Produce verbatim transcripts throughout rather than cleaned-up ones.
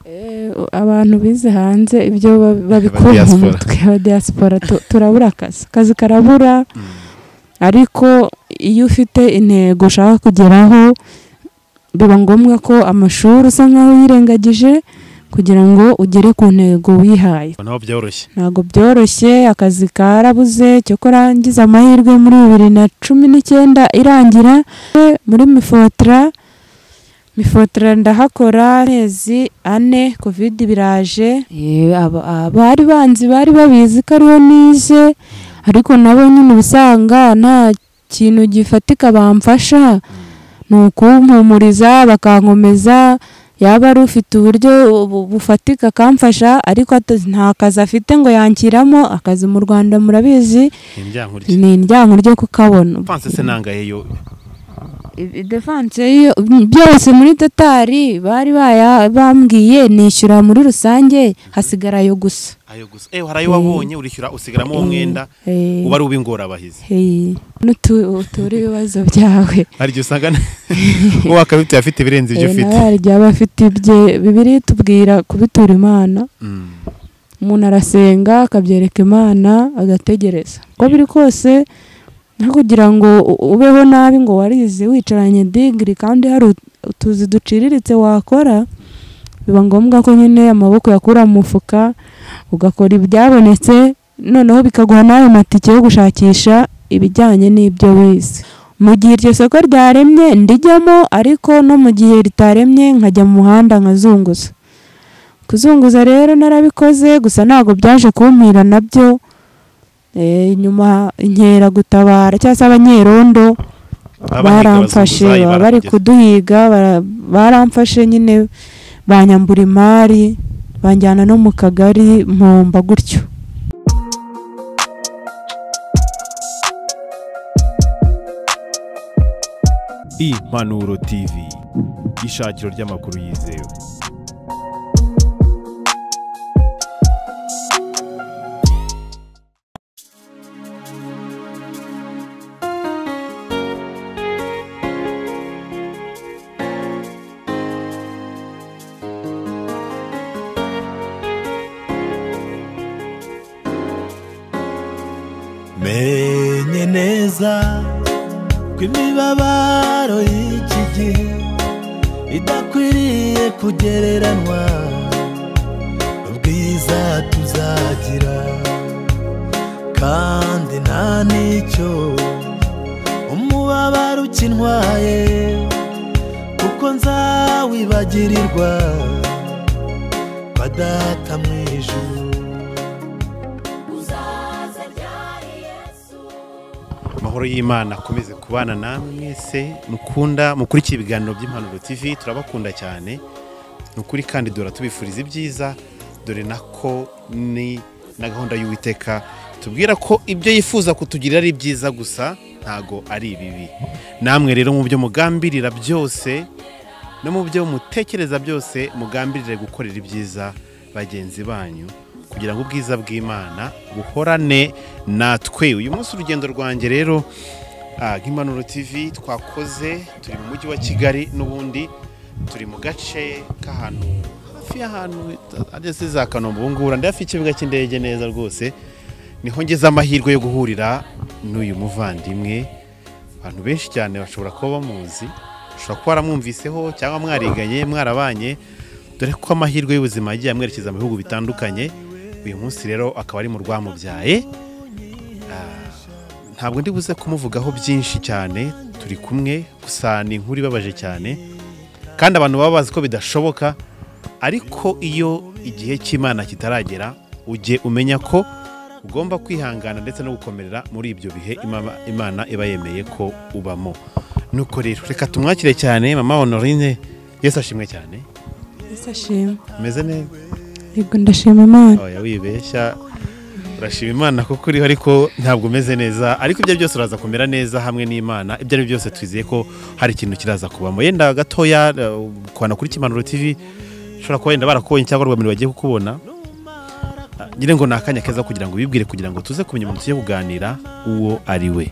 eh abantu bize hanze ibyo babikora mu mutwe wa diaspora turabura akazi kazi karabura ariko iyo ufite intego ushaka kugeraho biba ngombwa ko amashuri usa nkaho yirengagije kugira ngo ugere ku ntego wihaye. Ntabwo byoroshye ntabwo byoroshye akazi karabuze cyo kurangiza amahirwe muri bibiri na cumi n'icyenda irangira muri Mifotra Mifotra ndahakora amezi ane covid biraje abari banzi bari babizi ko ariho nize ariko nabo nyine ubusanga nta kintu gifatika bamfasha nukumpumuriza bakankomeza yaba ari ufite uburyo bufatika kamfasha ariko nta kazi afite ngo yankiramo akazi mu Rwanda murabizi ni indyango ryo kukabona. Defense se nangaye yo defense yo byose muri totari bari baya bambwiye nishyura muri rusange hasigara yo gusa ayo gusa eh harayo wabonye urishyura usigaramo umwenda uba ari ubingora abahize eh n'uturi ibibazo byawe hari cyo usanga ngo wakabiti afite birenze ibyo ufite hari jya bafite ibye bibiri tubwira kubitura Imana umuntu arasenga akabyereka Imana agategereza ko biri kose nta kugira ngo ubeho nabi ngo warize wicaranye degree kandi hari utuzi duciriritse wakora biba ngombwa ko nyine amaboko yakura mu mufuka ugakora ibyabonetse noneho bikaguha nawe matike yo gushakisha ibijyanye n'ibyo wize mu gihe iryo soko ryaremye ndijyamo ariko no mu gihe ritaremye nkajya mu muhanda nkazunguza kuzunguza rero narabikoze gusa ntago byaje kumpira nabyo eh nyuma inkera gutabara cyangwa abanyerondo baramfashe bari kuduhiga baramfashe nyine banyambura imari banjyana no mu kagari mpomba gutyo. Impanuro T V ishakiro ry'amakuru yizewe. Menye neza kw'imibabaro y'iki gihe idakwiriye kugereranwa ubwiza tuzagira kandi nta n'icyo umubabaro ukintwaye kuko nzawibagirirwa kwa data mu ijuru. Amahoro y'Imana akomeze kubana namwe mwese mukunda mukurikiye ibiganiro by'Impanuro T V turabakunda cyane nukuri kandi dora tubifuriza ibyiza dore nako ni na gahunda y'Uwiteka tubwira ko ibyo yifuza kutugirira ari byiza gusa ntago ari ibibi. Namwe rero mu byo mugambirira byose no mu byo mutekereza byose mugambirire gukorera ibyiza bagenzi banyu kugira ngo ubwiza bw'Imana buhorane natwe. Uyu munsi urugendo rwanjye rero nk'Impanuro T V twakoze turi mu mujyi wa Kigali n'ubundi turi mu gace k'ahantu hafi y'ahantu ageze za Kanombe ubungura ndafi ikibuga cy'indege neza rwose niho ngeze amahirwe yo guhurira n'uyu muvandimwe. Abantu benshi cyane bashobora kuba bamuzi ushobora kuba waramwumviseho cyangwa mwariganye mwarabanye dore ko amahirwe y'ubuzima yagiye amwerekeza mu bihugu bitandukanye. Uyu munsi rero akaba ari mu Rwamubyaye ntabwo ndi buze kumuvugaho byinshi cyane turi kumwe gusa ni inkuru ibabaje cyane kandi abantu baba bazi ko bidashoboka ariko iyo igihe cy'Imana kitaragera ujye umenya ko ugomba kwihangana ndetse no gukomerera muri ibyo bihe Imana iba yemeye ko ubamo. Nuko rero reka tumwakire cyane mama Honorine. Yesu ashimwe cyane. Yesu ashimwe. Meze neza? Yego ndashima Imana. Oya wibeshya urashima Imana kuko uriho ariko ntabwo umeze neza ariko ibyo byose uraza kumera neza hamwe n'Imana. Ibyo ari byose twizeye ko hari ikintu kiraza kubamo. Yenda gatoya kwana kuri Impanuro T V ushobora kuba yenda barakubonye cyangwa rwamiri bagiye kukubona ngire ngo nakanya keza kugira ngo bibwire kugira ngo tuze kumenya umuntu tugiye kuganira uwo ari we.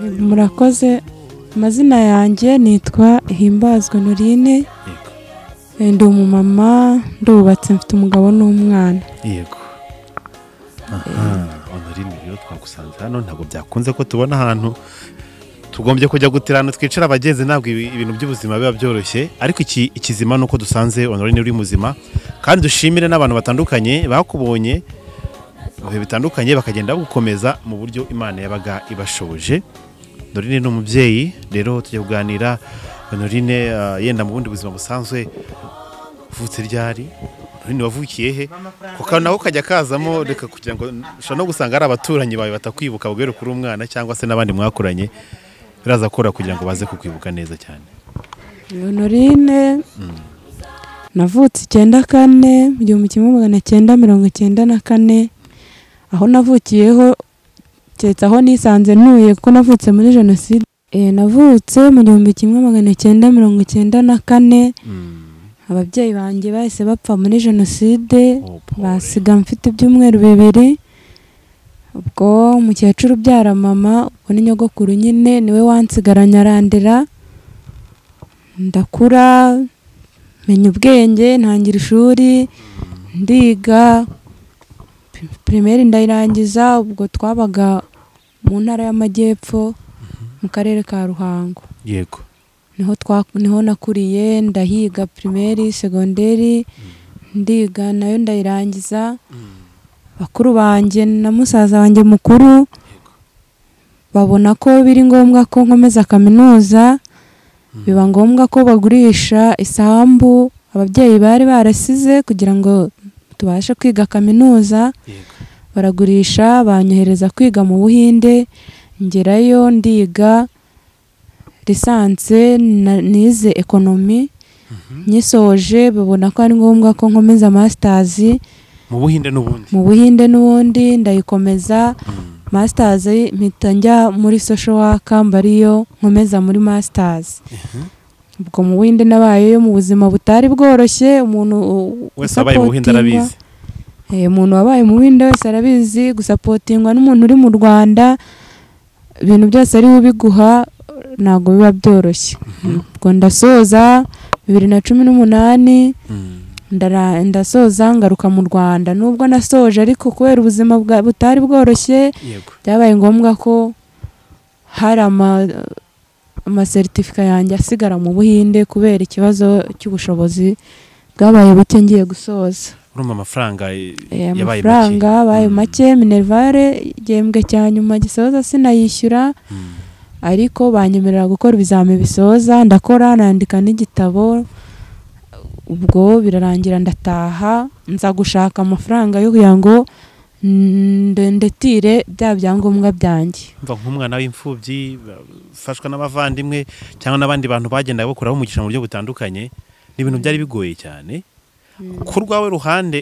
Murakoze. Amazina yanjye nitwa Himbazwa Honorine. ndi umumama ndubatse mfite umugabo n'umwana. Yego. Aha, Honorine rero twagusanze hano ntabwo byakunze ko tubona ahantu tugombye kujya gutirana twicara abagenzi, ntabwo ibintu by'ubuzima biba byoroshye, ariko iki ikizima nuko dusanze Honorine uri muzima, kandi dushimire n'abantu batandukanye bakubonye bihe bitandukanye bakagenda gukomeza mu buryo Imana yabaga ibashoboje. Honorine ni umubyeyi rero tujya kuganira. Honorine uh, yenda mu bundi buzima busanzwe uvutse ryari? Honorine wavukiye he? Kuko naho kajya kazamo reka kugira ngo ushobora no gusanga ari abaturanyi bawe batakwibuka bugere kuri umwana cyangwa se n'abandi mwakuranye, biraza kora kugira ngo baze kukwibuka neza cyane. Honorine mm. navutse icyenda kane mu gihumbi kimwe magana cyenda mirongo icyenda na kane, aho navukiyeho cyetse aho nisanze ntuye kuko navutse muri jenoside. E, navutse mu gihumbi kimwe magana cyenda mirongo icyenda na kane. mm. ababyeyi banjye bahise bapfa muri jenoside. oh, basiga mfite ibyumweru bibiri. ubwo umukecuru ubyara mama ubwo ni nyogokuru nyine niwe wansigaranye arandera, ndakura menya ubwenge ntangira ishuri ndiga primaire ndayirangiza. ubwo twabaga mu ntara y'Amajyepfo mu karere ka Ruhango. Yego. niho twa niho nakuriye ndahiga primaire secondaire ndiga nayo ndayirangiza. bakuru banjye na musaza wanjye mukuru babona ko biri ngombwa ko nkomeza kaminuza, biba ngombwa ko bagurisha isambu ababyeyi bari barasize kugira ngo tubashe kwiga kaminuza. baragurisha banyohereza kwiga mu Buhinde, ngerayo ndiga lisanse nize economy. nyisoje babona ko ari ngombwa ko nkomeza masters mu Buhinde n'ubundi mu Buhinde n'ubundi ndayikomeza. masters mpita njya muri social work mbariyo nkomeza muri masters. ubwo mu Buhinde nabayeyo mu buzima butari bworoshye. umuntu wese abaye mu Buhinde arabizi. eh umuntu wabaye mu Buhinde wese arabizi gusapotingwa n'umuntu uri mu Rwanda, ibintu byose ari ubiguha ntago biba byoroshye. ubwo ndasoza bibiri na cumi n'umunani ndara ndasoza ngaruka mu Rwanda. nubwo nasoje ariko kubera ubuzima butari bworoshye byabaye ngombwa ko hari ama ama certificate yanjye asigara mu Buhinde kubera ikibazo cy'ubushobozi bwabaye buke ngiye gusoza. urumva amafaranga yabaye make. amafaranga baye make. Minervare igihembwe cya nyuma gisoza sinayishyura, ariko banyemerera gukora ibizame bisoza ndakora nandika n'igitabo. ubwo birarangira ndataha nza gushaka amafaranga yo kugira ngo ndetire bya byangombwa byanjye. mva nk'umwana w'imfubyi ufashwa n'abavandimwe cyangwa n'abandi bantu bagenda bakuraho umugisha mu buryo butandukanye, ni ibintu byari bigoye cyane. ku rwawe ruhande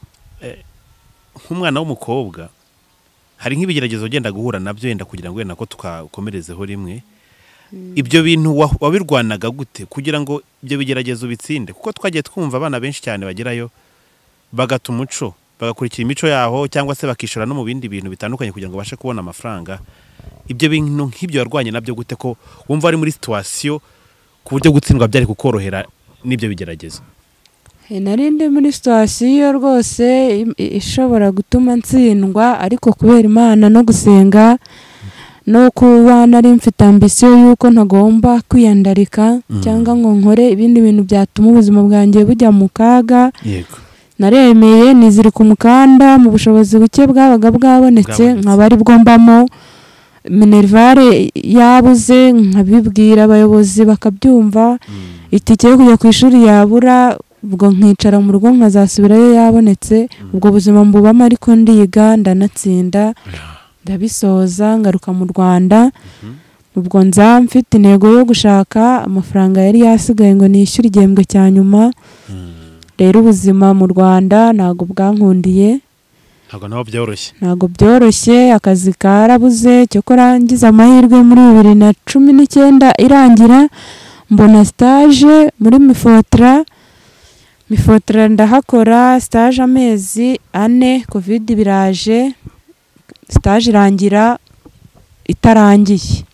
nk'umwana w'umukobwa hari nk'ibigeragezo ugenda guhura nabyo yenda kugira ngo wenda ko tukakomerezeho rimwe. ibyo bintu wabirwanaga gute kugira ngo ibyo bigeragezo bitsinde? kuko twagiye twumva abana benshi cyane bagerayo bagata umuco bagakurikira imico yaho cyangwa se bakishora no mu bindi bintu bitandukanye kugira ngo bashe kubona amafaranga. ibyo bintu nk'ibyo warwanye nabyo gute ko wumva ari muri situation ku buryo gutsindwa byari kukorohera n'ibyo bigeragezo? narinde muri situation rwose ishobora gutuma ntsindwa, ariko kubera Imana no gusenga no kuba nari mfite ambition yuko ntagomba kwiyandarika mm. cyangwa ngo nkore ibindi bintu byatuma ubuzima bwanjye bujya mu kaga. Yego. naremeye nizirika umukanda mu bushobozi buke bwabaga bwabonetse nkabari bwombamo. Minervare yabuze nkabibwira abayobozi bakabyumva. mm. itike yo kujya ku ishuri yabura, ubwo nkicara mu rugo nkazasubirayo yabonetse. mm. ubwo buzima mbubamo ariko ndiga ndanatsinda. yeah. ndabisoza ngaruka mu Rwanda. ubwo nza mfite intego yo gushaka amafaranga yari yasigaye ngo nishyure igihembwe cya nyuma. rero ubuzima mu Rwanda ntago bwankundiye, ntago naho byoroshye ntago byoroshye. akazi karabuze cyo kurangiza amahirwe muri bibiri na cumi n'icyenda irangira mbona stage muri Mifotra. Mifotra ndahakora stage amezi ane, covid biraje, stage irangira itarangiye.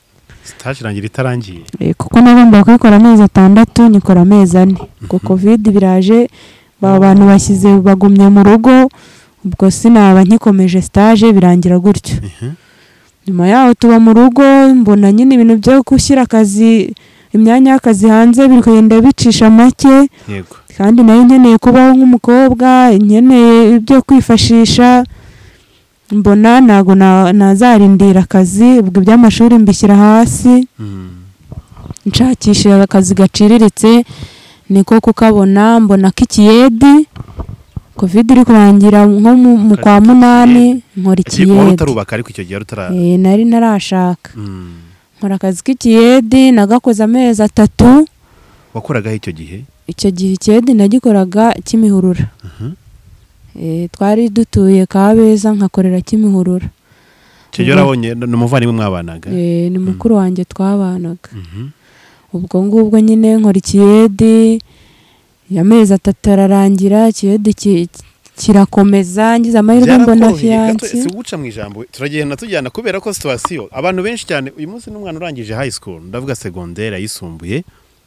stage irangira itarangiye Eh, kuko nagomba kwikora amezi atandatu nyikora amezi ane kuko covid biraje ba bantu bashyize bagumye mu rugo ubwo sinaba nkikomeje stage birangira gutyo nyuma yaho tuba mu rugo mbona nyine ibintu byo gushyira akazi imyanya y'akazi hanze biri kugenda bicisha make yego kandi nayo nkeneye kubaho nk'umukobwa nkeneye ibyo kwifashisha mbona ntago na- nazarindira akazi ubwo by'amashuri mbishyira hasi nshakishije akazi gaciriritse niko kukabona mbona k'ikiyedi covid iri kurangira nko mu- mu kwa munani nkora wari ikiyedi utarubaka ariko icyo gihe utara Eh, nari narashaka Mm. nkora akazi k'ikiyedi nagakoze amezi atatu wakoragaho icyo gihe icyo gihe ikiyedi nagikoraga Kimihurura Eh, twari dutuye Kabeza nkakorera Kimihurura icyo gihe urabonye ni umuvandimwe mwabanaga Eh, ni mukuru wanjye twabanaga Mhm. ubwo ngubwo nyine nkora ikiyedi amezi atatu ararangira ikiyedi ki- kirakomeza ngize amahirwe mbona Byarakoroheye gato, fiyanse si guca mu ijambo turagenda tujyana kubera ko situation abantu benshi cyane uyu munsi n'umwana urangije high school ndavuga secondaire yisumbuye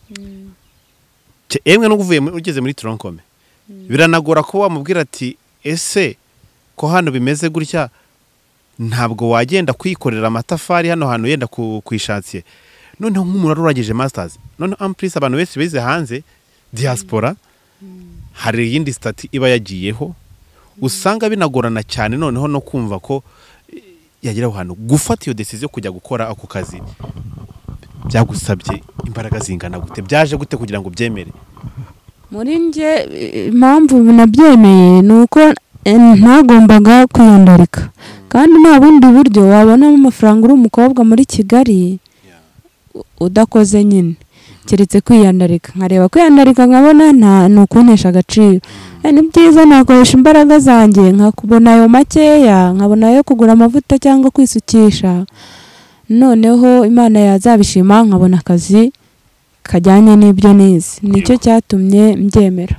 Cye- emwe no kuvuye mu- ugeze muri tronkome biranagora ko wamubwira ati ese ko hano bimeze gutya ntabwo wagenda kwikorera amatafari hano hantu yenda ku kwishatsiye noneho nk'umuntu wari urangije masters noneho amplis abantu benshi bize hanze diaspora hari iyindi stati iba yagiyeho usanga binagorana cyane noneho no kumva ko eh, yagera aho hantu gufata iyo decision yo kujya gukora ako kazi byagusabye imbaraga zingana gute byaje gute kugira ngo byemere muri nge eh, impamvu nabyemeye ni uko eh, ntagombaga kwiyandarika kandi nta bundi buryo wabonamo amafaranga uri umukobwa muri Kigali u- udakoze nyine keretse kwiyandarika nkareba kwiyandarika nkabona nta ni ukuntesha agaciro Eh, ni byiza nakoresha imbaraga zanjye nkakubona ayo makeya nkabona ayo kugura amavuta cyangwa kwisukisha noneho Imana yazabishima nkabona akazi kajyanye n'ibyo nize nicyo cyatumye mbyemera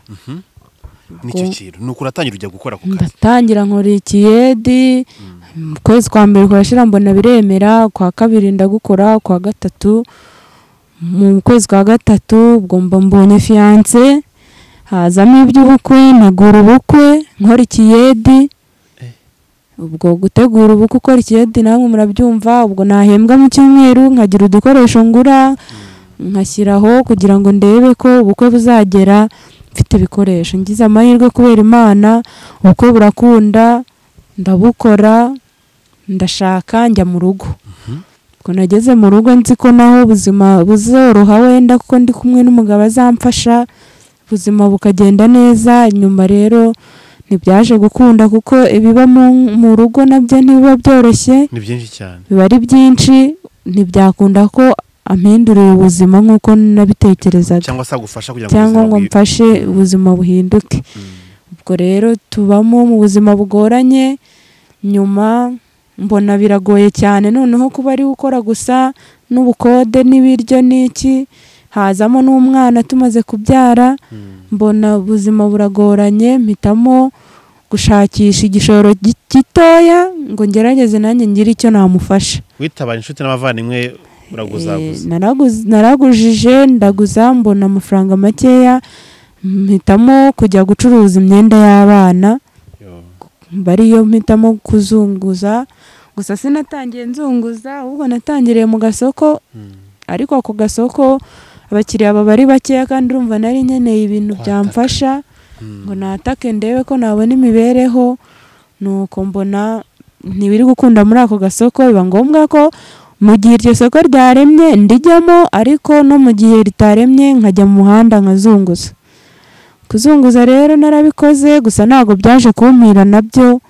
nicyo kintu nuko uratangira ujya gukora ako kazi ndatangira nkora ikiyedi mu kwezi kwa mbere kurashira mbona biremera kwa kabiri ndagukora kwa gatatu mu kwezi kwa gatatu ubwo mba mbonye fiyanse hazamo iby'ubukwe ntegura ubukwe nkora ikiyedi ubwo gutegura ubukwe ukora ikiyedi namwe murabyumva ubwo nahembwa mu cyumweru nkagira udukoresho ngura nkashyiraho kugira ngo ndebe ko ubukwe buzagera mfite ibikoresho ngize amahirwe kubera Imana ubukwe burakunda ndabukora ndashaka njya mu rugo ubwo nageze mu rugo nzi ko naho ubuzima buzoroha wenda kuko ndi kumwe n'umugabo azamfasha ubuzima bukagenda neza nyuma rero ntibyaje gukunda kuko ibiba mu- mu rugo nabyo ntibiba byoroshye ni byinshi cyane biba ari byinshi ntibyakunda ko ampindurira ubuzima nk'uko nabitekerezaga cyangwa se agufasha kugira ngo cyangwa ubuzima ngo bwi- mfashe ubuzima buhinduke ubwo rero tubamo mu buzima bugoranye nyuma mbona biragoye cyane noneho kuba ari gukora gusa n'ubukode n'ibiryo n'iki hazamo n'umwana tumaze kubyara mbona ubuzima buragoranye mpitamo gushakisha igishoro gi- gitoya ngo ngerageze nanjye ngire icyo namufasha witabaye inshuti n'abavandimwe Eh, uraguzaguza naraguze- naragujije ndaguza mbona amafaranga makeya mpitamo kujya gucuruza imyenda y'abana Yo. bariyo mpitamo kuzunguza gusa sinatangiye nzunguza ahubwo natangiriye mu gasoko ariko ako gasoko abakiriya baba ari bakeya kandi urumva nari nkeneye ibintu Kwataka. byamfasha ngo natake ndebe ko nabona imibereho nuko mbona ntibiri gukunda muri ako gasoko biba ngombwa ko mu gihe iryo soko ryaremye ndijyamo ariko no mu gihe ritaremye nkajya mu muhanda nkazunguza kuzunguza rero narabikoze gusa ntabwo byaje kumpira nabyo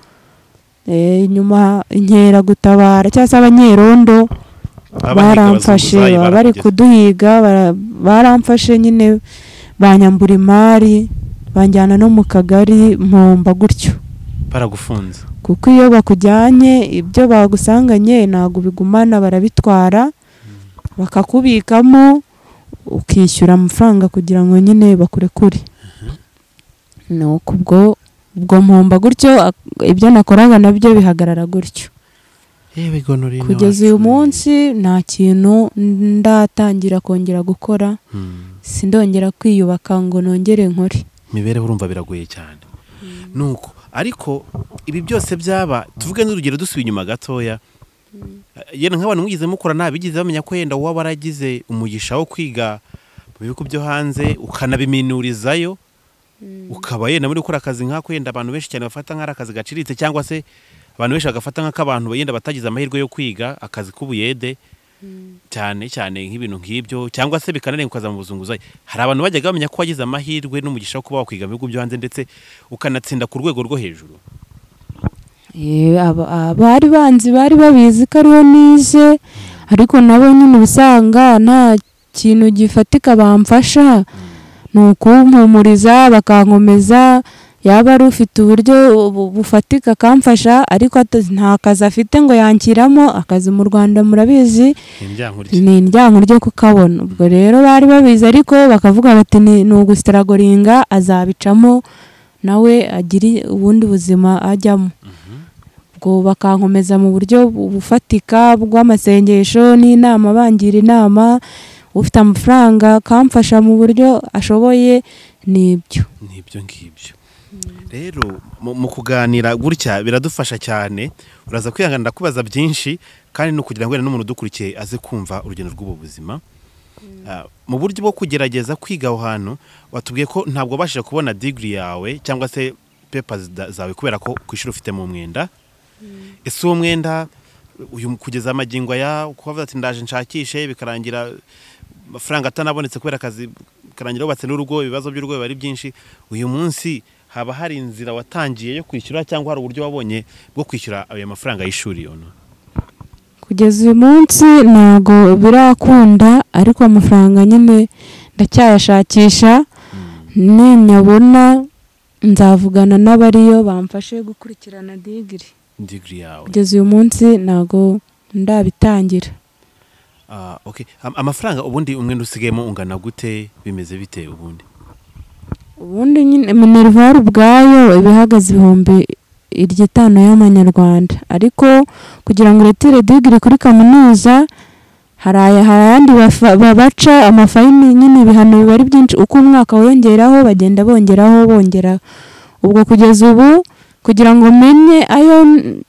eh, nyuma inkera gutabara cyangwa se abanyerondo baramfashe baba bari kuduhiga bara- baramfashe nyine banyambura imari banjyana no mu kagari mpomba gutyo baragufunze kuko iyo bakujyanye ibyo bagusanganye ntabwo bigumana barabitwara bakakubikamo ukishyura amafaranga kugira ngo nyine bakurekure nuko ubwo ubwo mpomba gutyo ak- ibyo nakoraga nabyo bihagarara gutyo yewe gonorine kugeza uyu munsi nta kintu ndatangira kongera gukora sindongera kwiyubaka ngo nongere nkore. Imibereho urumva biragoye cyane nuko ariko ibi byose byaba tuvuge n'urugero dusubiye inyuma gatoya yena nk'abantu mwigize mukora nabigize bamenya ko yenda uwa baragize umugisha wo kwiga mu bihugu byo hanze ukanabiminurizayo ukaba yenda muri gukora akazi nk'ako yenda abantu benshi cyane bafata nk'ari akazi gaciritse cyangwa se abantu benshi bagafata nk'abantu yenda batagize amahirwe yo kwiga akazi k'ubuyede cyane cyane nk'ibintu nk'ibyo cyangwa se bikananira ukaza mu buzunguzayi. Hari abantu bajyaga bamenya ko wagize amahirwe n'umugisha wo kuba wakwiga mu bihugu byo hanze ndetse ukanatsinda ku rwego rwo hejuru. Abari banzi bari babizi ko ariho nize ariko nabo nyine ubusanga nta kintu gifatika bamfasha ni ukumpumuriza bakankomeza yaba ari ufite uburyo bufatika akamfasha ariko nta kazi afite ngo yankiramo akazi mu Rwanda murabizi ni indyango ryo kukabona. Ubwo rero bari babizi ariko bakavuga bati ni ugusitaragoringa azabicamo nawe agiri ubundi buzima ajyamo. Ubwo bakankomeza mu buryo bufatika bw'amasengesho n'inama bangira inama ufite amafaranga kamfasha mu buryo ashoboye nibyo nibyo ngibyo. Rero mu kuganira gutya biradufasha cyane uraza kwihangana ndakubaza byinshi kandi no kugira ngo n'umuntu dukurikiye aze kumva urugendo rw'ubu buzima mu buryo bwo kugerageza kwiga aho hantu. Watubwiye ko ntabwo bashije kubona degree yawe cyangwa se papers zawe kubera ko kwishura ufite mu mwenda. Ese uwo mwenda uyu kugeza amagingo ya kuvuga ati ndaje nshakishe bikarangira amafaranga atanabonetse kubera akazi karangira ubatse n'urugo ibibazo by'urugo bari byinshi. Uyu munsi haba hari inzira watangiye yo kwishyura cyangwa hari uburyo wabonye bwo kwishyura ayo mafaranga y'ishuri yono? Kugeza uyu munsi ntago birakunda ariko amafaranga nyine ndacyayashakisha ninyabona nzavugana n'abariyo bamfashe gukurikirana degree degree yawe. Kugeza uyu munsi ntago ndabitangira. Ah okay. Amafaranga ubundi umwenda usigayemo ungana gute bimeze bite ubundi? Ubundi nyine Minerval ubwayo ibihagaze ibihumbi iryitano y'amanyarwanda ariko kugira ngo retire degree kuri kaminuza haraya harandi babaca amafayini nyine ibihano bibari byinshi uko umwaka wongeraho bagenda bongeraho bongera. Ubwo kugeza ubu kugira ngo menye ayo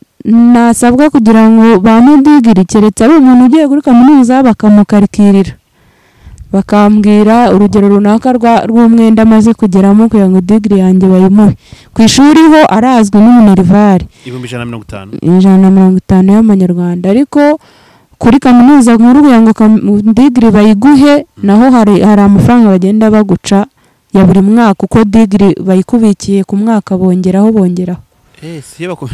nasabwa kugira ngo bampe degree keretse ari umuntu ugiye kuri kaminuza bakamukarikirira bakambwira urugero runaka rw'umwenda amaze kugeramo kugira ngo degree yanjye bayimuhe. Ku ishuri ho arazwi n'Minerval ibihumbi ijana na mirongo itanu ijana na mirongo itanu y'amanyarwanda ariko kuri kaminuza nkuru kugira ngo degree bayiguhe naho hari hari amafaranga bagenda baguca ya buri mwaka uko degree bayikubikiye ku mwaka bongeraho bongeraho. Eh siye bako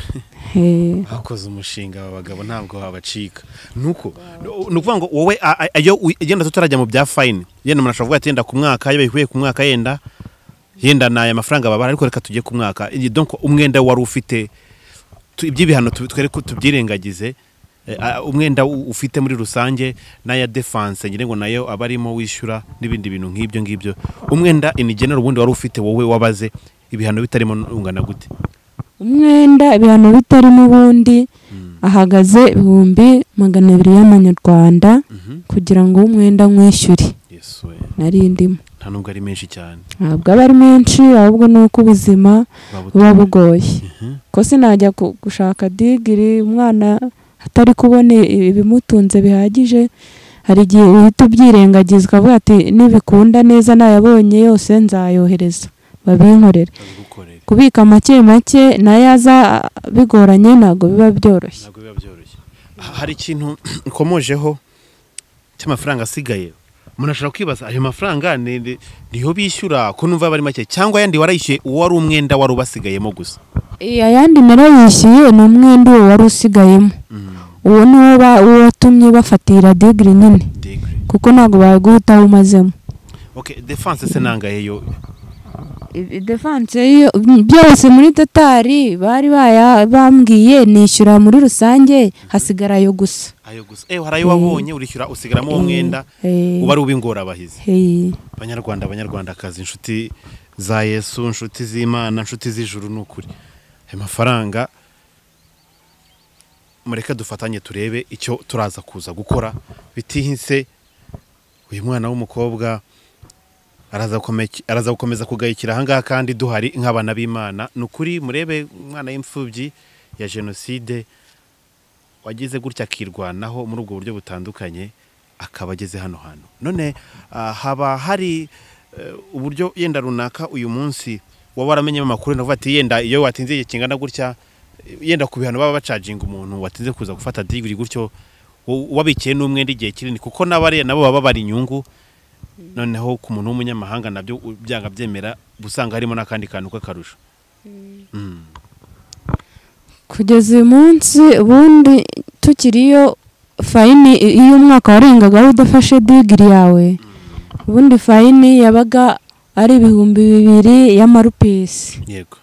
bakoze umushinga w'abagabo ntabwo babacika nuko nukuvuga ngo wowe ayo yenda tutarajya mu bya fine yenda umuntu ashobora ati yenda ku mwaka yabe kuye ku mwaka yenda yenda naye amafaranga babara ariko reka tujye ku mwaka. Donc umwenda wari ufite iby'ibihano twere ko tubyirengagize umwenda ufite muri rusange n'aya defense ngire ngo nayo abarimo wishyura n'ibindi bintu nk'ibyo ngibyo umwenda in general ubundi wari ufite wowe wabaze ibihano bitarimo ungana gute? Umwenda ibihano bitarimo ubundi ahagaze ibihumbi magana abiri y'amanyarwanda kugira ngo umwenda nkwishyure. Nari ndimo nta nubwo ari menshi cyane ntabwo aba ari menshi ahubwo nuko ubuzima buba bugoye ko sinajya gushaka degree umwana atari kubona ibimutunze bihagije. Hari igihe uhita ubyirengagizwa avuga ati nibikunda neza nayabonye yose nzayohereza babinkorera. Kubika make make nayaza bigoranye ntago biba byoroshye. Ntago biba byoroshye. Hari ikintu nkomojeho cy'amafaranga asigaye umuntu ashobora kwibaza ayo mafaranga niho bishyura ko numva bari make cyangwa yandi warayishyuye uwo wari umwenda wari ubasigayemo gusa? Ayandi narayishyuye ni umwenda uwo wari usigayemo uwo niwo watumye bafatira degree nyine kuko ntago baguhita umazemo. Okay, defense se nangaye yo defense yo byose muri totari bari baya bambwiye nishyura muri rusange hasigara yo gusa ayo gusa eh harayo wabonye urishyura usigaramo uwo mwenda ubari ubingora abahize. Banyarwanda banyarwanda kazi inshuti za Yesu inshuti z'Imana inshuti z'ijuru n'ukuri ayo mafaranga mureke dufatanye turebe icyo turaza kuza gukora bitihise. Uyu mwana w'umukobwa araza gukomeza araza gukomeza kugayikira ahangaha kandi duhari nk'abana b'Imana. Nukuri murebe umwana y'imfubyi ya jenoside wagize gutya akirwanaho muri ubwo buryo butandukanye akaba ageze hano hano. None uh, haba hari uh, uburyo yenda runaka uyu munsi waba waramenye amakuru navuga ati yenda iyo watinze igihe kingana gutya yenda ku bihano baba bacaging umuntu watinze kuza gufata degree gutyo wabikiye n'umwenda igihe kinini kuko nabare nabo baba bari inyungu. Noneho ku muntu w'umunyamahanga nabyo byanga byemera busanga harimo nakandi kantu k'akarusho. Mm. Kugeza uyu munsi ubundi tukiriyo fayini iyo umwaka warengaga udafashe degree yawe ubundi fayini yabaga ari ibihumbi bibiri y'amarupisi. Yego.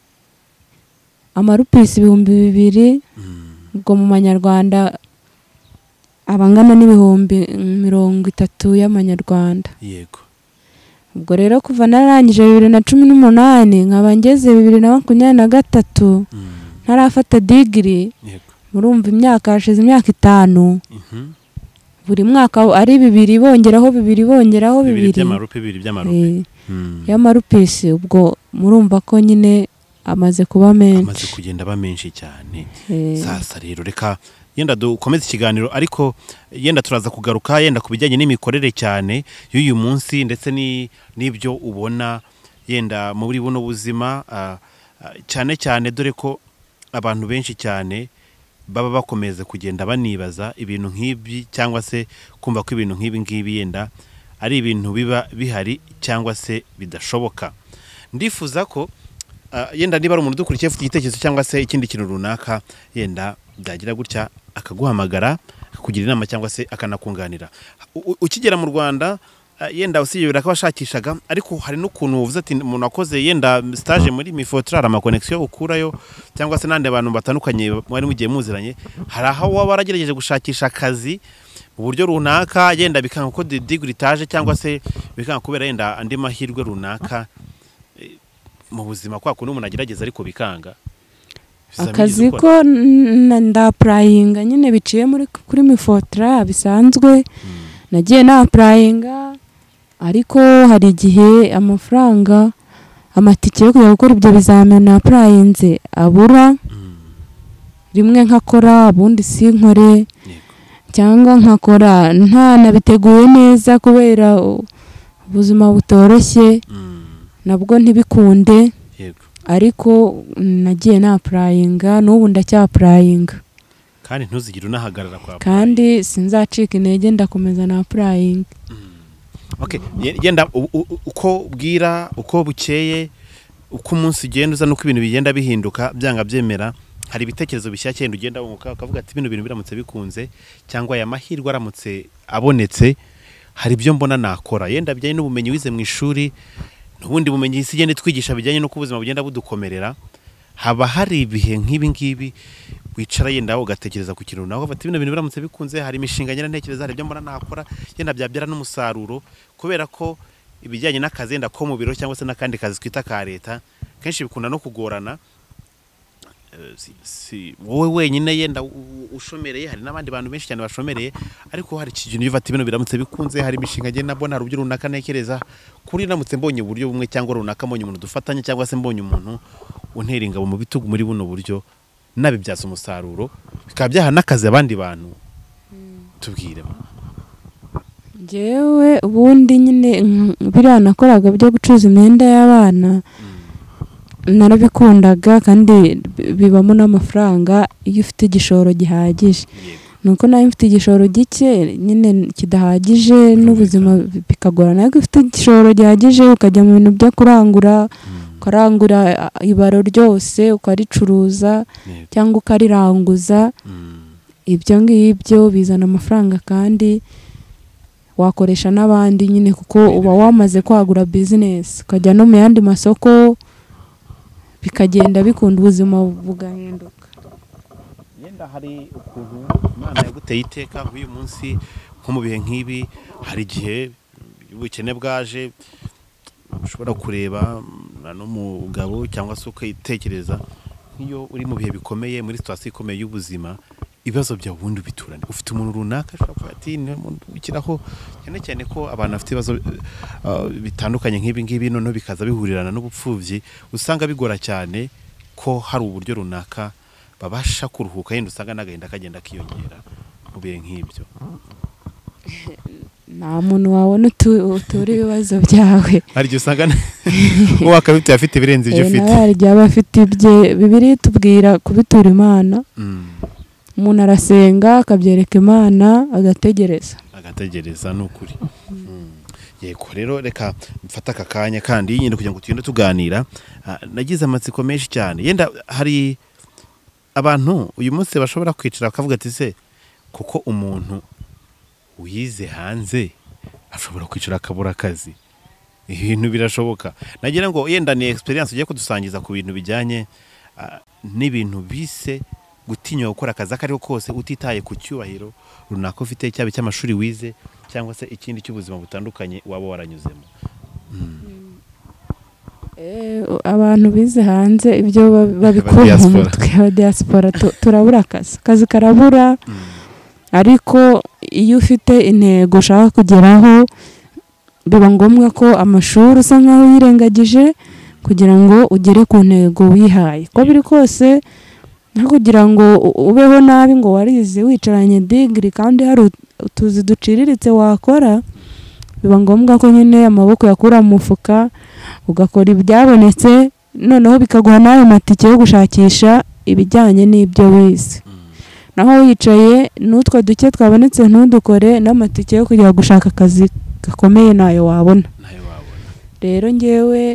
Amarupisi ibihumbi bibiri ubwo mu manyarwanda abangana n'ibihumbi mirongo itatu y'amanyarwanda. Yego. Ubwo rero kuva narangije bibiri na cumi n'umunani nkaba ngeze bibiri na makumyabiri na gatatu ntarafata degree. Yego. Murumva imyaka hashize imyaka itanu. Mhm. Buri mwaka ari bibiri bongeraho bibiri bongeraho bibiri by'amarupe bibiri by'amarupe y'amarupisi. Ubwo murumva ko nyine amaze kuba menshi, amaze kugenda ba menshi cyane. Sasa rero reka yenda dukomeze ikiganiro ariko yenda turaza kugaruka yenda kubijyanye n'imikorere cyane y'uyu munsi ndetse ni nibyo ubona yenda muri buno buzima uh, uh, cyane cyane dore ko abantu benshi cyane baba bakomeza kugenda banibaza ibintu nk'ibi cyangwa se kumva ko ibintu nk'ibi ngibi yenda ari ibintu biba bihari cyangwa se bidashoboka. Ndifuza ko uh, yenda niba ari umuntu dukurikiye ufite igitekerezo cyangwa se ikindi kintu runaka yenda byagira gutya akaguhamagara akakugira inama cyangwa se akanakunganira. Ukigera mu Rwanda yenda usibira ko bashakishaga ariko hari n'ukuntu uvuze ati umuntu akoze yenda stage muri Mifotrara ama connection ukurayo cyangwa se nande abantu batandukanye mwari mugiye muziranye hari aho waba waragerageje gushakisha akazi mu buryo runaka yenda bikanga ko degree taje cyangwa se bikanga kubera yenda andi mahirwe runaka mu buzima kwa kuno umuntu agerageza ariko bikanga. Akazi ko ndapurayinga nyine biciye muri kuri Mifotra bisanzwe. Nagiye na apurayinga ariko hari igihe amafaranga amatike yo kujya gukora ibyo bizamini apurayinze abura. Rimwe nkakora ubundi sinkore cyangwa nkakora nta nabiteguye neza kubera ubuzima butoroshye nabwo ntibikunde. Ariko nagiye na apurayinga n'ubu ndacyapurayinga kandi ntuzigire unahagarara kwa kandi sinzacika intege ndakomeza na apurayinga. Okay, yenda uko bwira uko bukeye uko umunsi ugenda uza nuko ibintu bigenda bihinduka byanga byemera hari ibitekerezo bishya cyenda ugenda wunguka ukavuga ati bino bintu biramutse bikunze cyangwa aya mahirwe aramutse abonetse hari byo mbona nakora yenda bijyanye n'ubumenyi wize mu ishuri n'ubundi bumenyi isi igenda twigisha bijyanye no kubuzima bugenda budukomerera. Haba hari ibihe nk'ibi ngibi wicara yenda ugatekereza ku kintu naho bati bino bintu biramutse bikunze hari imishinga nyine ntekereza hari byo mbona nakora yenda byabyara n'umusaruro kubera ko ibijyanye n'akazi yenda ko mu biro cyangwa se n'akandi kazi twita ka leta kenshi bikunda no kugorana. Si, si wowe wenyine yenda ushomereye hari n'abandi bantu benshi cyane bashomereye ariko hari ikintu biva ati bino biramutse bikunze hari imishinga nge nabona hari uburyo runaka nekereza kuri namutse mbonye uburyo bumwe cyangwa runaka mbonye umuntu dufatanye cyangwa se mbonye umuntu untera ingabo mu bitugu muri buno buryo nabibyaza umusaruro bikaba byaha n'akazi abandi bantu. Tubwire njyewe ubundi nyine biriya nakoraga byo gucuruza imyenda y'abana narabikundaga kandi bibamo n'amafaranga iyo ufite igishoro gihagije. Nuko nayo mfite igishoro gike nyine kidahagije n'ubuzima bikagorana ariko ufite igishoro gihagije ukajya mu bintu byo kurangura ukarangura ibaro ryose ukaricuruza cyangwa ukariranguza. Ibyo ngibyo bizana amafaranga kandi wakoresha n'abandi nyine kuko uba wamaze kwagura business ukajya no mu yandi masoko bikagenda bikunda ubuzima bugahinduka. Yenda hari ukuntu Imana yaguteye iteka uyu munsi nko mu bihe nk'ibi hari igihe ubukene bwaje ushobora kureba n'umugabo cyangwa se ukitekereza nk'iyo uri mu bihe bikomeye muri situation ikomeye y'ubuzima ibibazo bya wundi biturane ufite umuntu runaka ashobora kuba ati ni umuntu wikiraho cyane cyane ko abantu bafite ibibazo uh, bitandukanye nk'ibi ngibi noneho bikaza bihurirana n'ubupfubyi usanga bigora cyane ko hari uburyo runaka babasha kuruhuka yenda usanga n'agahinda kagenda kiyongera mu bihe nk'ibyo. nta muntu wabona utura ibibazo byawe hari igihe usanga uwo akabituye afite ibirenze ibyo ufite nawe hari igihe aba afite ibye Bibiliya itubwira kubitura Imana. Umuntu arasenga akabyereka Imana agategereza agategereza ni ukuri. Yego rero reka mfata aka kanya kandi nyine kugira ngo tugende tuganira nagize amatsiko menshi cyane yenda hari abantu uyu munsi bashobora kwicara bakavuga ati se kuko umuntu wize hanze ashobora kwicara akabura akazi ibintu birashoboka nagira ngo yenda ni experience ugiye kudusangiza ku bintu bijyanye n'ibintu bise gutinya gukora akazi akariho kose utitaye ku cyubahiro runaka ufite cyaba cy'amashuri wize cyangwa se ikindi cy'ubuzima butandukanye waba waranyuzemo. Eh abantu bize hanze ibyo babikora mu mutwe wa diaspora turabura akazi akazi karabura ariko iyo ufite intego ushaka kugeraho biba ngombwa ko amashuri usa nkaho yirengagije kugira ngo ugere ku ntego wihaye ko biri kose nta kugira ngo ubeho nabi ngo warize wicaranye degree kandi hari utuzi duciriritse wakora biba ngombwa ko nyine amaboko yakura mu mufuka ugakora ibyabonetse noneho bikaguha nawe matike yo gushakisha ibijyanye n'ibyo wize naho wicaye n'utwo duke twabonetse ntudukore n'amatike yo kujya gushaka akazi gakomeye nayo wabona. Rero ngewe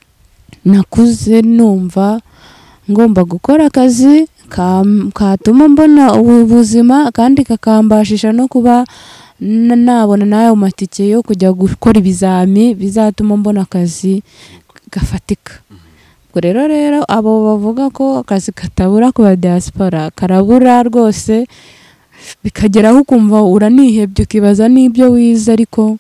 nakuze numva ngomba gukora akazi katuma mbona ubuzima kandi kakambashisha no kuba nabona nayo matike yo kujya gukora ibizami bizatuma mbona akazi gafatika. Rero rero abo bavuga ko akazi katabura ku ba diaspora karabura rwose bikageraho ukumva uranihebye ukibaza n'ibyo wize ariko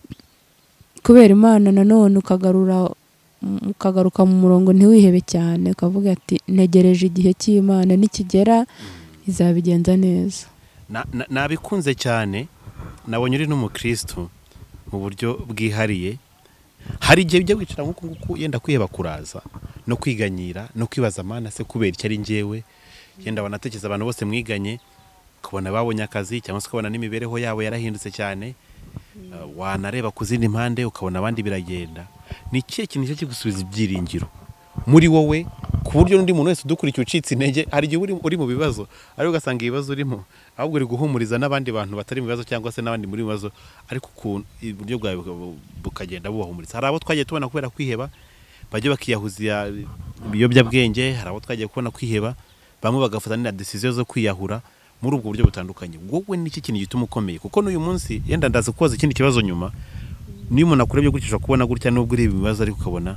kubera Imana nanone ukagarura ukagaruka mu murongo ntiwihebe cyane ukavuga ati negereje igihe cy'Imana nikigera izabigenza neza. Nabikunze cyane nabonye uri n'umukristo mu buryo bwihariye hari igihe bijya wicara nk'uko nguko yenda kwiheba kuraza no kwiganyira no kwibaza Mana se kubera icyo ari njyewe yenda banatekereza abantu bose mwiganye kubona babonye akazi cyangwa se kubona n'imibereho yabo yarahindutse cyane wanareba ku zindi mpande ukabona abandi biragenda ni ikihe kintu cyo kigusubiza ibyiringiro muri wowe ku buryo n'undi muntu wese udukurikiye ucitse intege hari igihe uri mu bibazo ariko ugasanga ibibazo urimo ahubwo uri guhumuriza n'abandi bantu batari mu bibazo cyangwa se n'abandi muri bibazo ariko uburyo bwawe bukagenda bubahumuriza. Hari abo twagiye tubona kubera kwiheba bajye bakiyahuza ibiyobyabwenge hari abo twagiye kubona kwiheba bamwe bagafata na decision zo kwiyahura muri ubwo buryo butandukanye. Wowe n'iki kintu gituma ukomeye kuko n'uyu munsi yenda ndaza kubaza ikindi kibazo nyuma niyo umuntu akurebye gutyo kubona gutya nubwo uri ibibazo ariko ukabona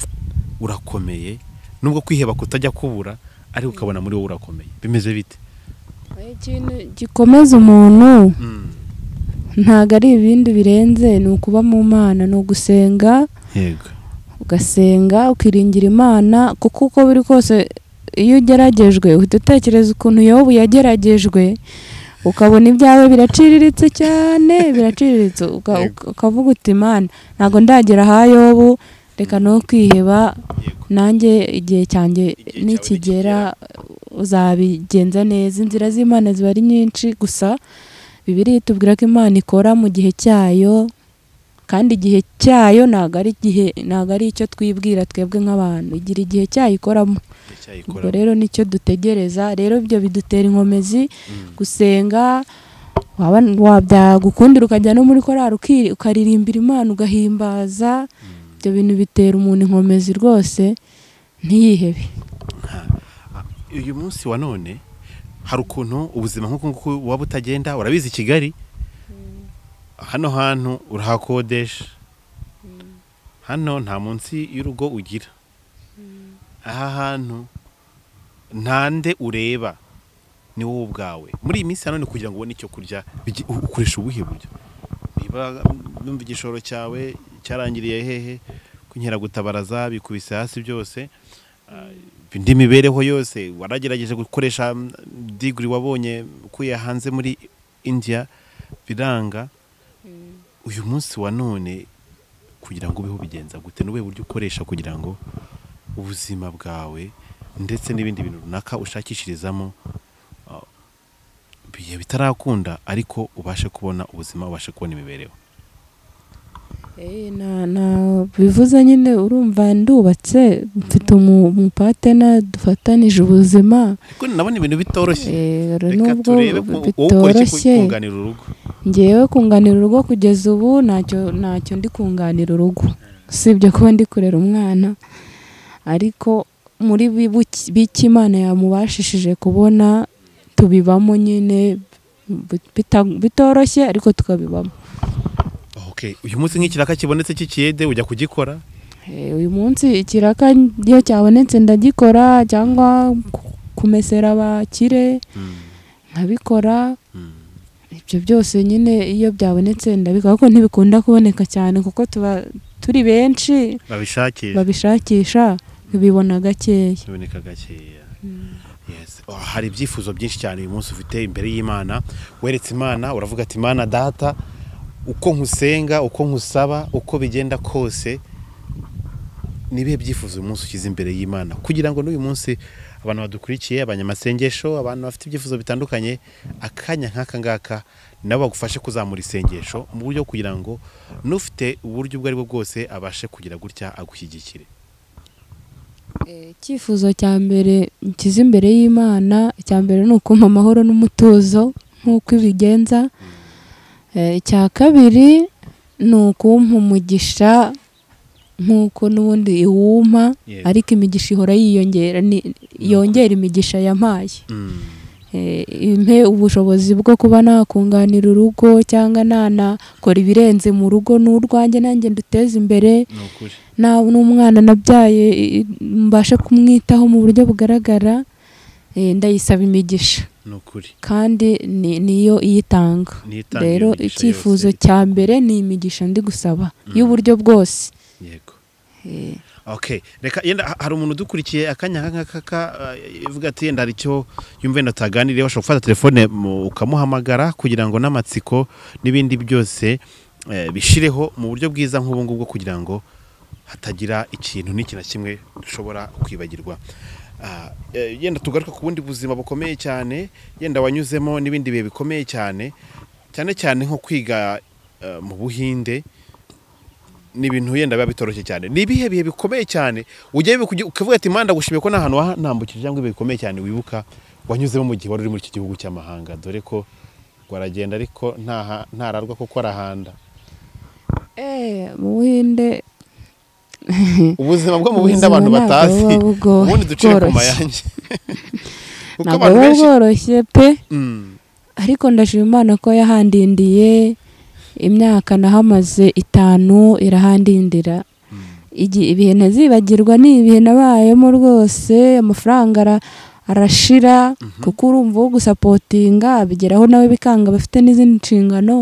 urakomeye nubwo kwiheba kutajya kubura ariko ukabona muri wowe urakomeye bimeze bite? Ikintu gikomeza umuntu ntago ari ibindi birenze ni ukuba mu Mana no gusenga yego ugasenga ukiringira Imana kuko uko biri kose iyo ugeragejwe uhita utekereza ukuntu Yobu yageragejwe ukabona ibyawe biraciriritse cyane biraciriritse ukavuga uti Imana ntago ndagera ha Yobu reka no kwiheba nanjye igihe cyanjye nikigera uzabigenza neza. Inzira z'Imana ziba ari nyinshi gusa Bibiliya itubwira ko Imana ikora mu gihe cyayo kandi igihe cyayo ntago ari igihe ntago ari icyo twibwira twebwe nk'abantu igira igihe cyayo ikoramo. Ubwo rero nicyo dutegereza rero ibyo bidutera inkomezi gusenga wabyagukundira ukajya no muri korali ukaririmbira Imana ugahimbaza ibyo bintu bitera umuntu inkomezi rwose ntiyihebe. Uyu munsi wa none hari ukuntu ubuzima nk'uko nguko waba utagenda urabizi Kigali hano hantu urahakodesha hano nta munsi y'urugo ugira aha hantu ntande ureba ni wowe ubwawe muri iyi minsi hano ni kugira ngo ubone icyo kurya ukoresha ubuhe buryo niba numva igishoro cyawe cyarangiriye hehe kunkera gutabaraza bikubise hasi byose indi mibereho yose waragerageje gukoresha degree wabonye ukuye hanze muri India biranga. Uyu munsi wa none kugira ngo ubeho bigenza gute, n'ubuhe buryo ukoresha kugira ngo ubuzima bwawe ndetse n'ibindi bintu runaka ushakishirizamo biye bitarakunda ariko ubashe kubona ubuzima, ubashe kubona imibereho? Eh na na bivuze nyine urumva ndubatse mfite umupatena dufatanije ubuzima, ariko nabona ibintu bitoroshye. Eh reka turebe bitoroshye kunganira urugo. Ngewe kunganira urugo kugeza ubu ntacyo ntacyo ndi kunganira urugo, sibyo ko ndi kurera umwana, ariko muri biki Imana yamubashishije kubona tubibamo nyine bitoroshye ariko tukabibamo. Okay, uyu munsi nk'ikiraka kibonetse cy'ikiyede ujya kugikora? Eh uyu munsi ikiraka iyo cyabonetse ndagikora, cyangwa kumesera abakire nkabikora. Ibyo byose nyine iyo byabonetse ndabikora, kuko ntibikunda kuboneka cyane kuko tuba turi benshi babishakisha babishakisha bibona gakeya biboneka gakeya. Yes. Oh, hari ibyifuzo byinshi cyane uyu munsi ufite imbere y'Imana, weretse Imana uravuga ati Imana data, uko nkusenga, uko nkusaba, uko bigenda kose, nibihe byifuzo uyu munsi ukize imbere y'Imana kugira ngo n'uyu munsi abantu badukurikiye, abanyamasengesho, abantu bafite ibyifuzo bitandukanye, akanya nk'aka ngaka nabo bagufashe kuzamura isengesho mu buryo kugira ngo n'ufite uburyo ubwo ari bwo bwose abashe kugira gutya agushyigikire? Icyifuzo cya mbere nkize imbere y'Imana, icya mbere ni ukumpa amahoro n'umutuzo nk'uko ibigenza. Icya kabiri ni ukumpa umugisha nk'uko n'ubundi iwumpa, ariko imigisha ihora yiyongera, yongera imigisha yampaye. Impe ubushobozi bwo kuba nakunganira urugo cyangwa nanakora ibirenze mu rugo n'urwanjye nanjye nduteze imbere, n'umwana nabyaye mbashe kumwitaho mu buryo bugaragara. Ndayisaba imigisha kandi niyo iyitanga. Rero icyifuzo cya mbere ni imigisha ndi gusaba y'uburyo bwose. Yego. Okay, reka yenda hari umuntu dukurikiye akanya nkaka ivuga ati yenda hari cyo yumve ndataganiriye, bashobora gufata telefone ukamuhamagara kugira ngo n'amatsiko n'ibindi byose bishireho mu buryo bwiza nk'ubu ngubwo, kugira ngo hatagira ikintu n'iki na kimwe dushobora kwibagirwa. Yenda tugaruka ku bundi buzima bukomeye cyane yenda wanyuzemo n'ibindi bihe bikomeye cyane cyane cyane nko kwiga mu Buhinde, n'ibintu yenda biba bitoroshye cyane. Ni ibihe bihe bikomeye cyane ujye ukavuga ati Imana gushimiye ko n'ahantu hanambukije cyangwa ibihe bikomeye cyane wibuka wanyuzemo mu gihe wari uri muri iki gihugu cy'amahanga, dore ko waragenda ariko nta ntararwa kuko arahanda? Eh mu Buhinde ubuzima bwo mu Buhinde abantu batazi, ubundi ducire ku mayange kuko abantu benshi bworoshye pe. Ariko ndashima Imana ko yahandindiye imyaka nahamaze itanu irahandindira. Ibihe ntazibagirwa ni ibihe nabayemo rwose, amafaranga arashira kuko urumva wo gusapotinga bigeraho nawe bikanga bafite n'izindi nshingano.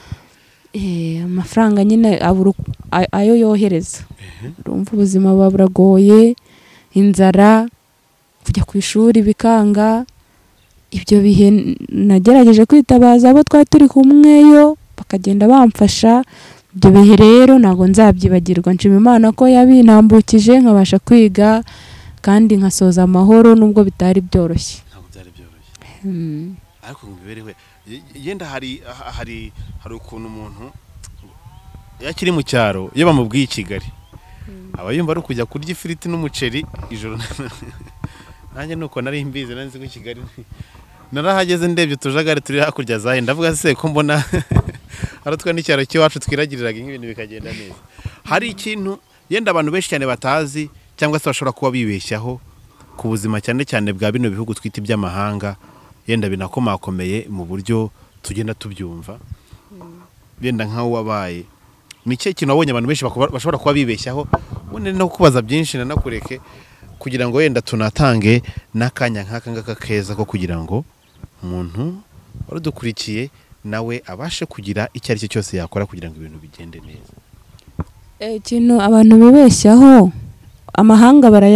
Amafaranga nyine abura ayo yohereza, urumva ubuzima buba buragoye, inzara, kujya ku ishuri bikanga. Ibyo bihe nagerageje kwitabaza abo twari turi kumweyo bakagenda bamfasha. Ibyo bihe rero ntabwo nzabyibagirwa, nshima Imana ko yabintambukije nkabasha kwiga kandi nkasoza amahoro nubwo bitari byoroshye. Ntabwo byari byoroshye. Ariko mubiberewe yenda hari hari hari ukuntu umuntu yakiri mu cyaro iyo bamubwiye i Kigali aba yumva ari kujya kurya ifiriti n'umuceri ijoro. Nanjye nuko nari mbize nanzi ko Kigali narahageze ndebye tujagare turi hakurya zahe, ndavuga se ko mbona aratwa n'icyaro cyacu twiragiriraga nk'ibintu bikagenda neza. Hari ikintu yenda abantu benshi cyane batazi cyangwa se bashobora kuba bibeshyaho ku buzima cyane cyane bwa bino bihugu twita iby'amahanga, yenda binakomakomeye mu buryo tugenda tubyumva. Yenda nkaho wabaye ni cyo kintu wabonye abantu benshi bashobora kuba bibeshyaho, ubundi no kubaza byinshi nanakureke kugira ngo yenda tunatange n'akanya nk'aka ngaka keza ko kugira ngo umuntu warudukurikiye nawe abashe kugira icyo ari cyo cyose yakora kugira ngo ibintu bigende neza. Ikintu abantu bibeshyaho, amahanga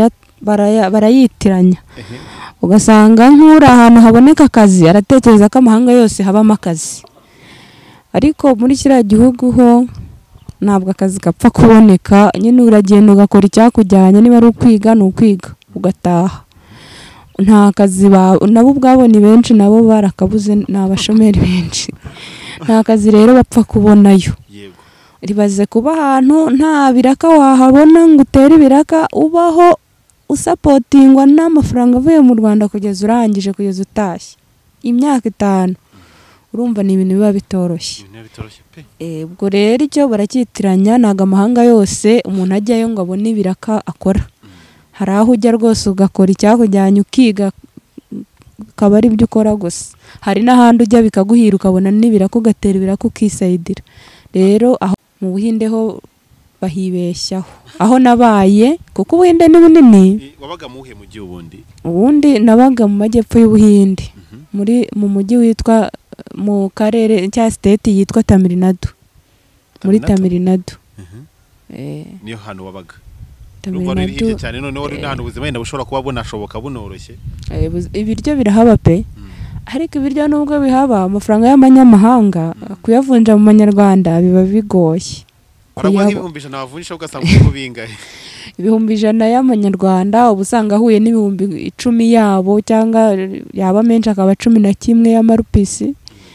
baraya- barayitiranya ugasanga nk'uri ahantu haboneka akazi aratekereza ko amahanga yose habamo akazi, ariko muri kiriya gihugu ho ntabwo akazi gapfa kuboneka, nyine uragenda ugakora icyakujyanye, niba ari ukwiga ni ukwiga ugataha, nta kazi ba- nabo ubwabo ni benshi, nabo barakabuze, ni abashomeri benshi, nta kazi rero bapfa kubonayo. yego Ribaze kuba ahantu nta biraka wahabona ngo utere ibiraka, ubaho usapotingwa n'amafaranga avuye mu Rwanda kugeza urangije, kugeza utashye imyaka itanu, urumva ni ibintu biba bitoroshye. ibintu bitoroshye pe. Eh, ubwo rero icyo baracyitiranya, ntabwo amahanga yose umuntu ajyayo ngo abone ibiraka akora, hari aho ujya rwose ugakora icyakujyanye ukiga ukaba ari byo ukora gusa, hari n'ahandi ujya bikaguhira ukabona n'ibiraka ugatera ibiraka ukisayidira. Rero aho mu Buhinde ho bahibeshyaho, aho nabaye kuko Ubuhinde ni bunini. I- wabaga muhe mu gihe ubundi? Ubundi nabaga mu majyepfo y'Ubuhinde, muri mu mujyi witwa mu karere cya state yitwa Tamil Nadu, muri Tamil Nadu. Mhm. Eh, niyo hantu wabaga? Tamil Urumva rero hirya Nadu. cyane, noneho uri n'ahantu ubuzima wenda bushobora kuba bunashoboka bunoroshye. Eh, buz- ibiryo birahaba pe, Mm. ariko ibiryo nubwo bihaba, amafaranga y'amanyamahanga kuyavunja mu manyarwanda biba bigoye. Baragwa Kuyabo- nk'ibihumbi ijana bavunjisha ugasanga urimo bingahe? ibihumbi ijana y'amanyarwanda uba usanga ahuye n'ibihumbi icumi yabo, cyangwa yaba menshi akaba cumi na kimwe y'amarupisi.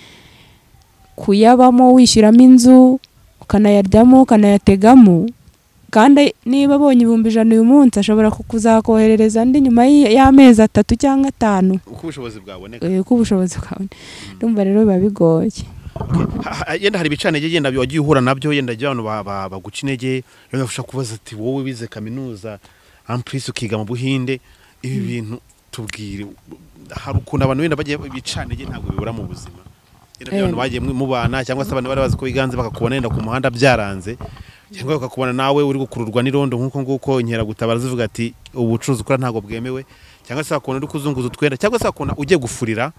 Kuyabamo wishyuramo inzu ukanayaryamo ukanayategamo, kandi niba abonye ibihumbi ijana uyu munsi ashobora kuzakoherereza andi nyuma y- y'amezi atatu cyangwa atanu, uko ubushobozi bwaboneka. eh, uko ubushobozi bwawe. Ndumva rero biba bigoye. Ha- ha- yenda hari ibicanege yenda wagiye uhura nabyo, yenda jya abantu ba- ba- baguca intege, yenda bashaka kubaza ati wowe wize kaminuza amprise ukiga mu Buhinde, ibi bintu tubwire, hari ukuntu abantu wenda bagiye ibicanege ntabwo bibura mu buzima, yenda Eh. abantu bagiye mu bana cyangwa se abantu bari bazi ko biganze bakakubona yenda ku muhanda byaranze, cyangwa bakakubona nawe uri gukururwa n'irondo nk'uko nguko inkeragutabara zivuga ati ubucuruzi ukora ntabwo bwemewe, cyangwa se bakubona uri kuzunguza utwenda, cyangwa se bakubona ugiye gufurira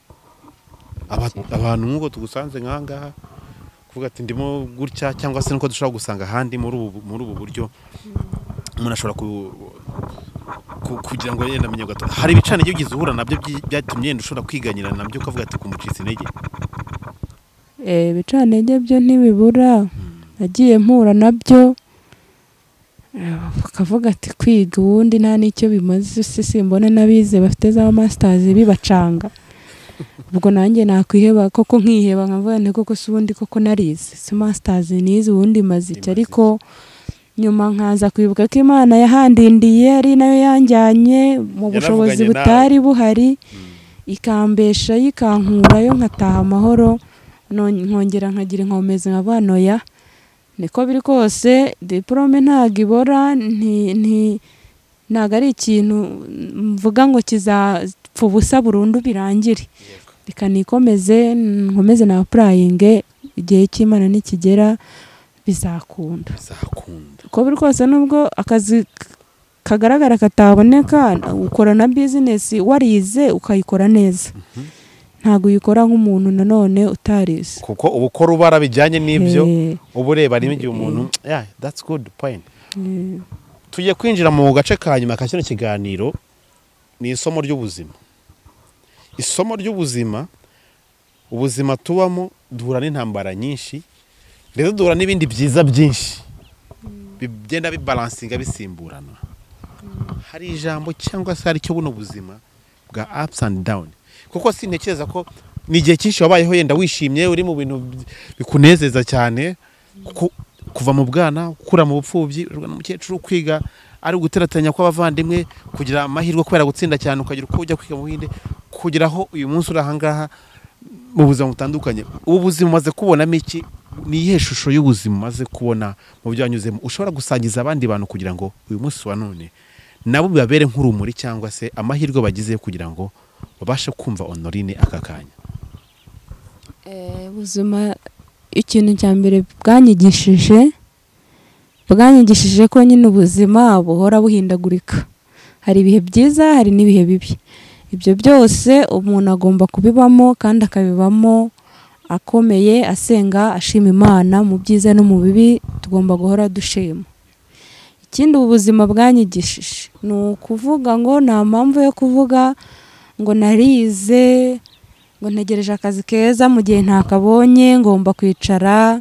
aba- abantu nk'uko tugusanze nk'ahangaha, kuvuga ati ndimo gutya, cyangwa se nuko dushobora gusanga ahandi muri ubu muri ubu buryo umuntu ashobora ku, ku, kugira ngo yenda amenye gato. Hari ibicanege ugize uhura nabyo byi- byatumye yenda ushobora kwiganyira nabyo ukavuga ati kumucitse intege? Eh, ibicanege byo ntibibura, nagiye mpura nabyo, eh, bakavuga ati kwiga ubundi nta n'icyo bimaze, se simbona n'abize bafite za masters bibacanga. Ubwo nanjye nakwiheba koko, nkiheba nkavuga nti koko se ubundi koko narize, se masters nize ubundi maze iki, Imaze ariko nyuma nkaza kwibuka ko Imana yahandindiye ari nayo yanjyanye mu bushobozi Yaravuganye nawe. butari buhari, ikambesha yikankurayo nkataha amahoro, none nkongera nkagira inkomezi nkavuga noya niko biri kose, diplome ntago ibora, nti nti ntago ari ikintu mvuga ngo kizapfa ubusa burundu birangire, reka nikomeze nkomeze na applying, igihe cy'Imana nikigera bizakunda. Bizakunda. Uko biri kose nubwo akazi kagaragara kataboneka, ukora na business warize ukayikora neza, ntago uyikora nk'umuntu nanone utarize, kuko ubu ukora ubara bijyanye n'ibyo Eh, uba ureba n'igihe umuntu, yeah, that's good point. eh, Tugiye kwinjira mu gace ka nyuma ka kino kiganiro, ni isomo ry'ubuzima. Isomo ry'ubuzima, ubuzima tubamo duhura n'intambara nyinshi, ndetse duhura n'ibindi byiza byinshi bigenda bibalansinga bisimburana. Hari ijambo cyangwa se hari icyo buno buzima bwa ups and down, kuko sintekereza ko ni igihe cyinshi wabayeho yenda wishimye uri mu bintu bikunezeza cyane, kuko kuva mu bwana gukura mu bupfubyi, n'umukecuru kwiga ari guterateranya kw'abavandimwe, kugira amahirwe kubera gutsinda cyane ukagira uko ujya kwiga mu Buhinde, kugira aho uyu munsi uri ahangaha mu buzima butandukanye. Ubu buzima umaze kubonamo iki? Ni iyihe shusho y'ubuzima umaze kubona mu byo wanyuzemo ushobora gusangiza abandi bantu kugira ngo uyu munsi wa none nabo bibabere nk'urumuri cyangwa se amahirwe bagize kugira ngo babashe kumva Honorine aka kanya? Eh, ubuzima ikintu cya mbere bwanyigishije bwanyigishije ko nyine ubuzima buhora buhindagurika, hari ibihe byiza hari n'ibihe bibi, ibyo byose umuntu agomba kubibamo kandi akabibamo akomeye, asenga ashima Imana mu byiza no mu bibi, tugomba guhora dushima. ikindi ubuzima bwanyigishije ni ukuvuga ngo nta mpamvu yo kuvuga ngo narize ngo ntegereje akazi keza mu gihe ntakabonye ngomba kwicara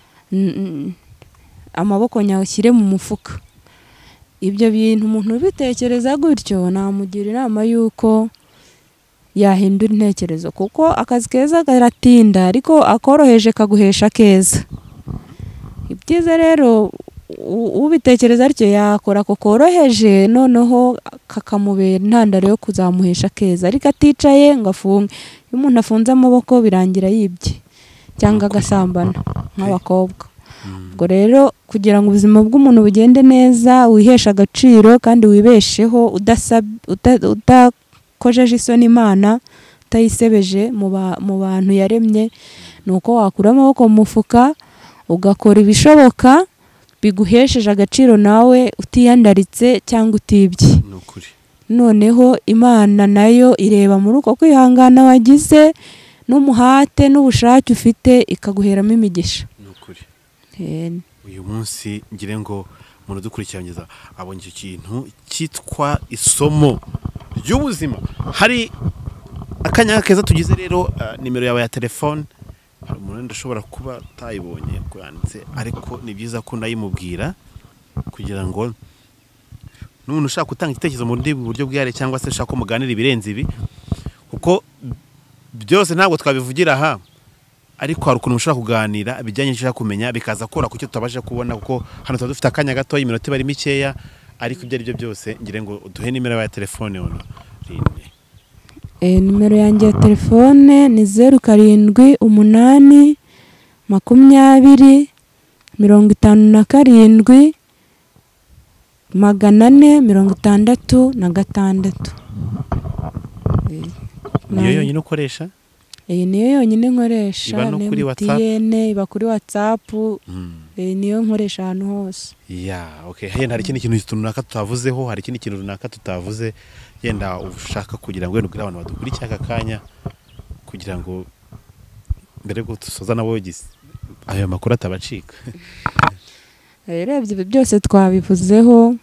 amaboko nyashyire mu mufuka. Ibyo bintu umuntu ubitekereza gutyo namugira inama y'uko yahindura intekerezo, kuko akazi keza karatinda ariko akoroheje kaguhesha keza. Ibyiza rero ubitekereza atyo yakora ko koroheje noneho kakamubera intandaro yo kuzamuhesha keza, ariko aticaye ngo afunge. Iyo umuntu afunze amaboko birangira yibye cyangwa agasambana nk'abakobwa. Ubwo rero kugira ngo ubuzima bw'umuntu bugende neza, wihesha agaciro kandi wibesheho udakojeje isoni Imana, utayisebeje mu bantu yaremye, ni uko wakura amaboko mu mufuka ugakora ibishoboka biguhesheje agaciro nawe utiyandaritse cyangwa utibye. Noneho Imana nayo ireba muri uko kwihangana wagize n'umuhate n'ubushake ufite ikaguheramo imigisha. Uyu munsi ngire ngo umuntu dukurikiranyiriza abonye icyo kintu cyitwa isomo ry'ubuzima. Hari akanya keza tugize rero, nimero yawe ya telefone hari umuntu ndashobora kuba atayibonye kuyanditse, ariko ni byiza ko ndayimubwira kugira ngo n'umuntu ushaka gutanga igitekerezo mu buryo bwihariye cyangwa se ushaka ko muganira ibirenze ibi, kuko byose ntabwo twabivugira aha, ariko hari ukuntu ushaka kuganira ibijyanye n'icyo kumenya bikaza kora ku cyo tutabasha kubona, kuko hano tuba dufite akanya gato iminota bari mikeya, ariko ibyo ari byo byose ngire ngo uduhe nimero ya telefone. Ono eh nimero yanjye ya telefone ni zeru karindwi umunani makumyabiri mirongo itanu na karindwi magana ane mirongo itandatu na gatandatu. Niyo yonyine ukoresha? Eh niyo yonyine nkoresha. Iba no kuri WhatsApp? Iba kuri WhatsApp. Eh niyo nkoresha ahantu hose. Ya, okay. Henda hari ikindi kintu runaka tutavuzeho, hari ikindi kintu runaka tutavuze yenda ushaka kugira ngo wenda abantu badukurikira aka kanya, kugira ngo mbere ko tusoza nabo gize ayo makuru atabacika. Yarebye byose twabivuzeho,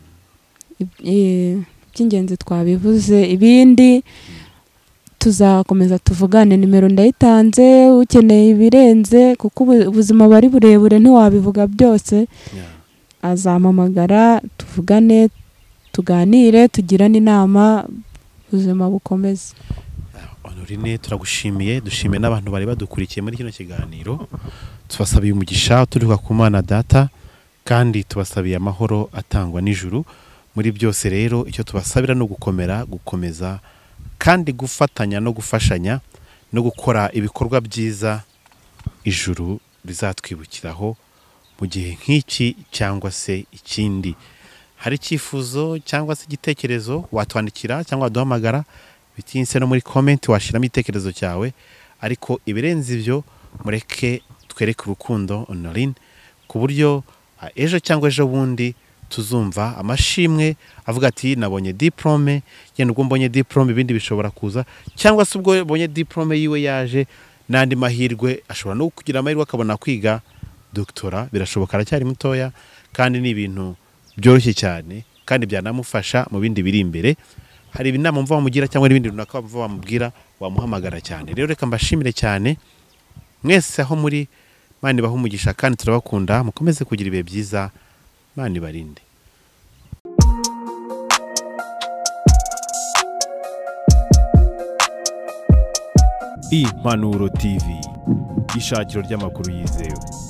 by'ingenzi twabivuze, ibindi tuzakomeza tuvugane. Nimero ndayitanze, ukeneye ibirenze kuko ubuzima bari burebure ntiwabivuga byose, azampamagara tuvugane, tuganire, tugirane inama, ubuzima bukomeze. Honorine, turagushimiye, dushimiye n'abantu bari badukurikiye muri kino kiganiro. Tubasabiye umugisha uturuka ku Mana Data, kandi tubasabiye amahoro atangwa n'ijuru. Muri byose rero icyo tubasabira no gukomera, gukomeza kandi gufatanya no gufashanya no gukora ibikorwa byiza ijuru rizatwibukiraho mu gihe nk'iki cyangwa se ikindi. Hari icyifuzo cyangwa se igitekerezo watwandikira cyangwa waduhamagara, bitinse no muri comment washiramo igitekerezo cyawe, ariko ibirenze ibyo mureke twereke urukundo Honorine, ku buryo ejo cyangwa ejo bundi tuzumva amashimwe avuga ati nabonye diplome, yenda ubwo mbonye diplome ibindi bishobora kuza, cyangwa se ubwo bonye diplome yiwe yaje nandi mahirwe ashobora no kugira amahirwe akabona kwiga doctora, birashoboka aracyari mutoya, kandi ni ibintu byoroshye cyane kandi byanamufasha mu bindi biri imbere. Hari ibinama mva bamugira cyangwa ibindi runaka mva bamubwira, wamuhamagara cyane. Rero reka mbashimire cyane mwese aho muri, Imana ibahe umugisha kandi turabakunda, mukomeze kugira ibihe byiza, Imana ibarinde. Impanuro T V, ishakiro ry'amakuru yizewe.